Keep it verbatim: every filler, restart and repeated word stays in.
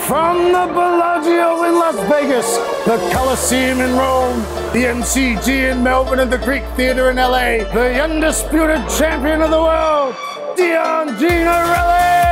From the Bellagio in Las Vegas, the Coliseum in Rome, the M C G in Melbourne, and the Greek Theatre in L A, the undisputed champion of the world, Dion Gina Relli!